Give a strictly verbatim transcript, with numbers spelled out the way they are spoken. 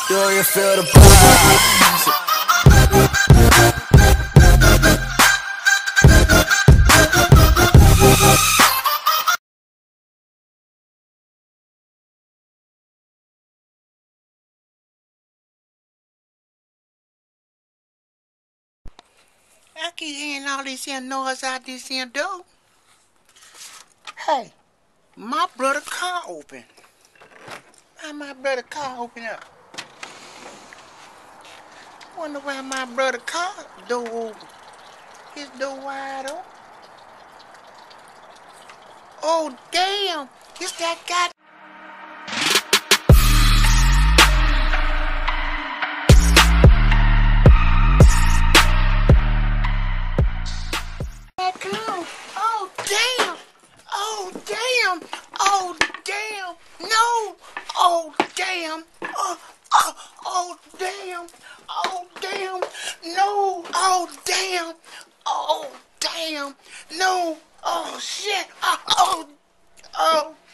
Do you feel the vibes? I keep hearing all these here noise out this here door. Hey, my brother car open. Why my brother car open up? Wonder why my brother car door open. His door wide open. Oh damn! It's that guy. Oh damn! Oh damn! Oh damn! No! Oh damn! Oh oh oh damn! Oh damn! No! Oh damn! Oh damn! No! Oh shit! Oh oh oh!